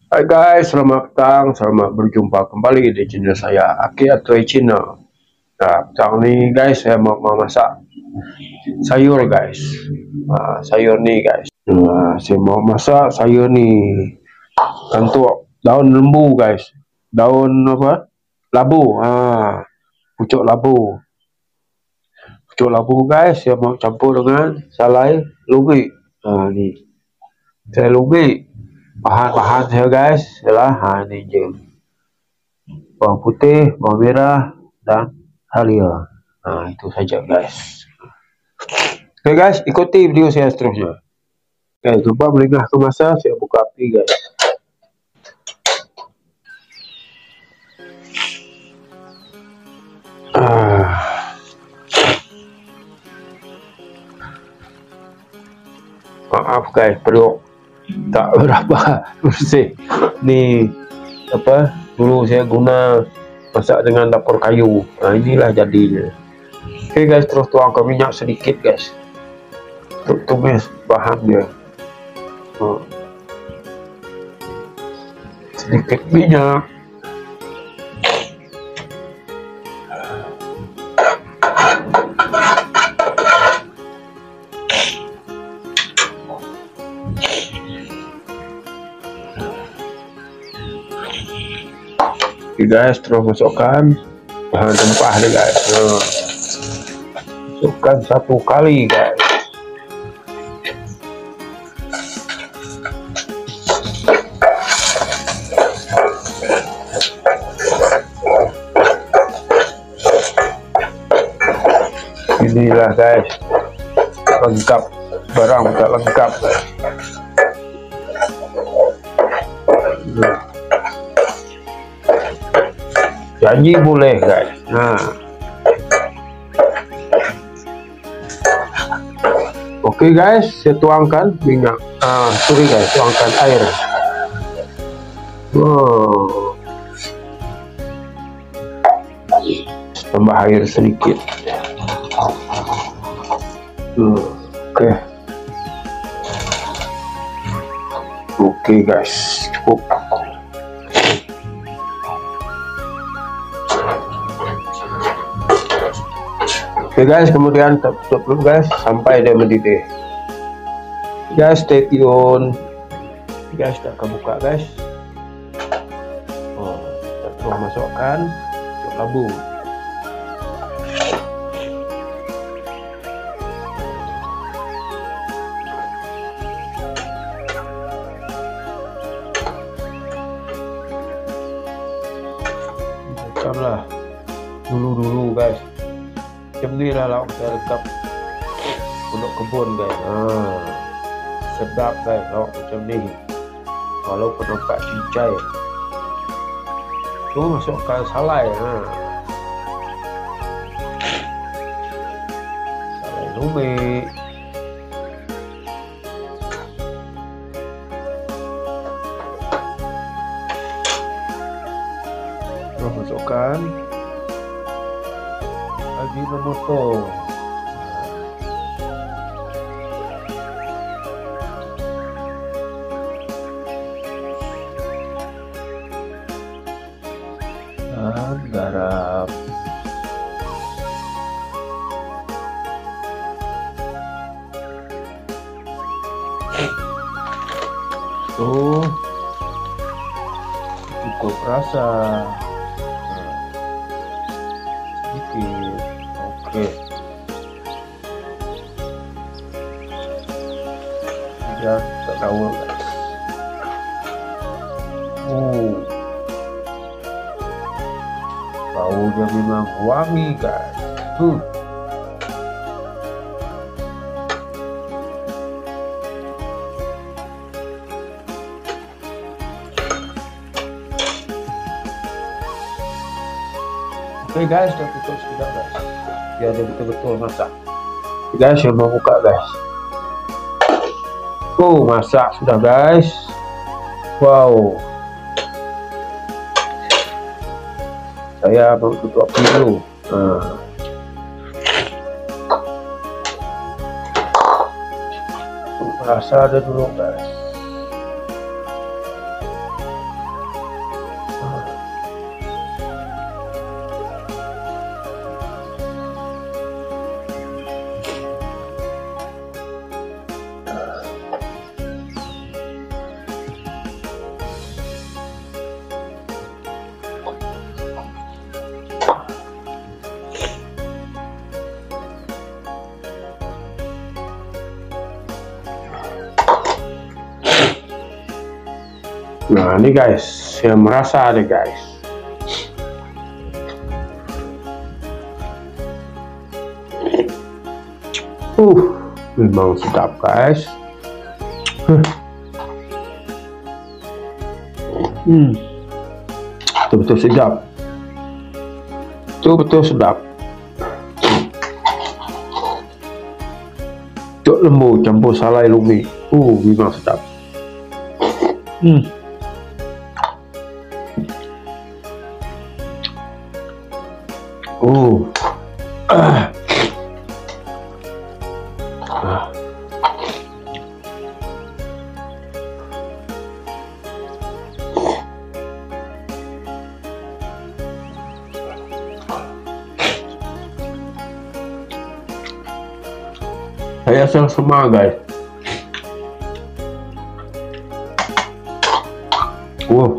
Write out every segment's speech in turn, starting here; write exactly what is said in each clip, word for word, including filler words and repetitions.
Hai guys, selamat petang, selamat berjumpa kembali di channel saya Aki Atoy Channel. Nah, petang ni guys, saya mau memasak sayur guys. Nah, sayur ni guys. Nah, saya mau masak sayur ni untuk daun lembu guys. Daun apa? Labu. Ah, pucuk labu. Pucuk labu guys, saya mau campur dengan salai lubi. Ah, ni. Saya lubi. Bahan-bahan saya guys adalah ha ni je. Bawang putih, bawang merah, dan halia. Nah, itu saja guys. Oke guys, ikuti video saya seterusnya. Oke, coba melengah ke masa, saya buka api guys. Ah. Maaf guys, perut tak berapa bersih. Ni apa? Dulu saya guna masak dengan dapur kayu. Nah, inilah jadinya. Oke guys, terus tuangkan minyak sedikit guys. Untuk tumis bahan dia. Hmm. Sedikit minyak. Oke guys, terus masukkan bahan rempah nih guys. Nah, masukkan satu kali guys. Inilah guys, lengkap, barang tak lengkap guys. Nah. Janji boleh guys. Nah, oke okay, guys, saya tuangkan minyak. Ah, sorry guys, tuangkan air. Oh. Tambah air sedikit. Hmm, oke. Okay. Oke okay, guys, cukup. Oke okay guys, kemudian tutup dulu guys sampai dia mendidih. Guys, stay tune. Guys, kita akan buka guys. Oh, kita terus masukkan pucuk labu. Makamlah dulu-dulu guys. Macam ni lah lauk saya rekap untuk kebun guys. Ah, sedap guys lauk macam ni. Walaupun nampak cincai. Tu masukkan salai. Ha. Salai lubi. Terus masukkan Ajinomoto. Dan garam. Tuh cukup rasa. Sedikit. Oke. Dan tak tahu guys. Oh, baunya memang wangi guys. Tuh. Oke okay guys, udah tutup sudah guys. Biar dia betul-betul masak. Oke okay guys, saya mau buka guys. Oh, masak sudah guys. Wow. Saya mau tutup api dulu. Nah. Rasa ada dulu guys. Nah ini guys, saya merasa deh guys. Uh, memang sedap guys. Huh. Hmm, betul-betul sedap. Betul-betul sedap. Cok lembu campur salai lumi. Uh, memang sedap. Hmm. Uh. Ah. Ah. Saya senang semua guys. Wow.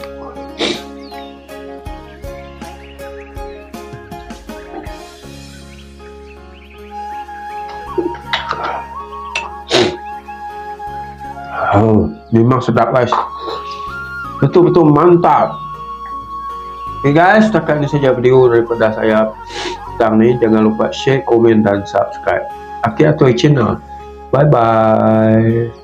Oh, memang sedap guys. Betul-betul mantap. Oke guys, setakat ini saja video daripada saya tentang ini. Jangan lupa share, komen, dan subscribe Aki Atoy Channel. Bye bye.